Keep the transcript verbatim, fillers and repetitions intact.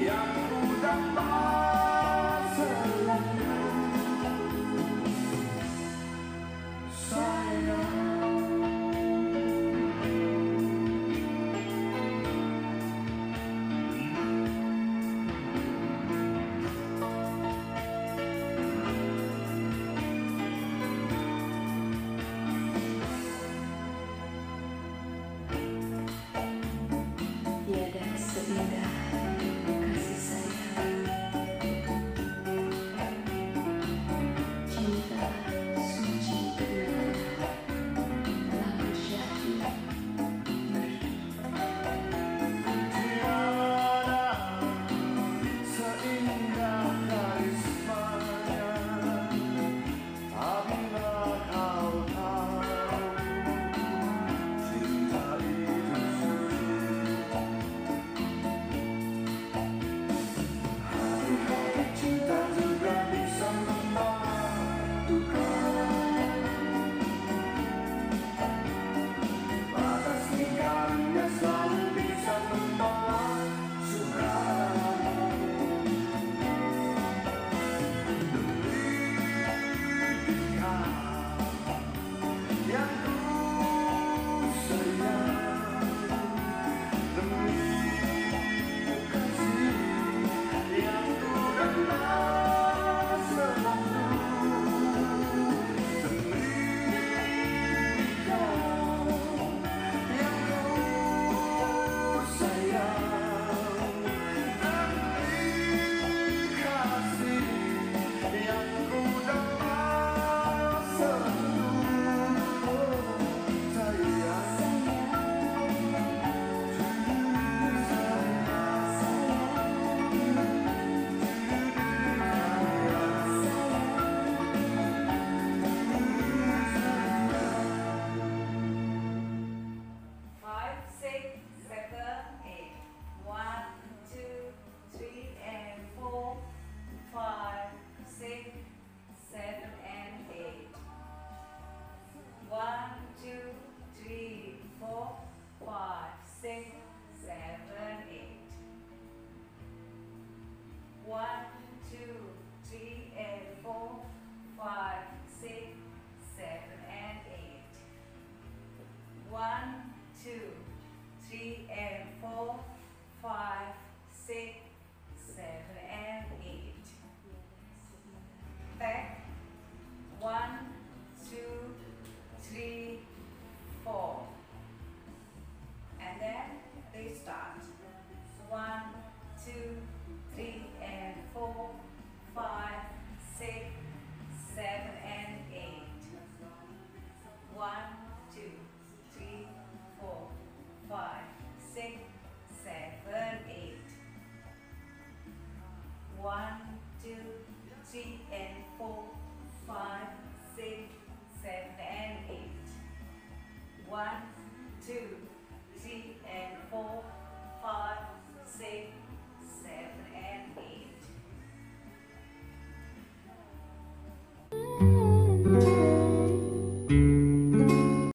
yang ku dapat selalu sayang. Tiada seindah kasih sayang, cinta suci kedua telah menjadi merdu. Tiada seindah karismanya, apabila kau tahu cinta itu suci. Hati-hati cinta juga bisa membawa duka. Batas lingkarannya selalu bisa membawa suka. Demi kau yang ku sayang, demi kasih yang ku dapat selalu, demi kau yang ku sayang, demi kasih yang ku dapat selalu sayang. Five, six, seven, eight. One, two, three, and four, five, six, seven, and eight. One, two, three, four, five, six, seven, eight. One, two, three, and four, five, six, seven, and eight. One, two, three, and four, five, six, seven, and eight. Back. One, two, three, four. And then restart. One, two, three, and four, five, six, seven, and eight. One, two, three, four, five, six, seven, eight. One, two, three, and four, five, six, seven, and eight. One,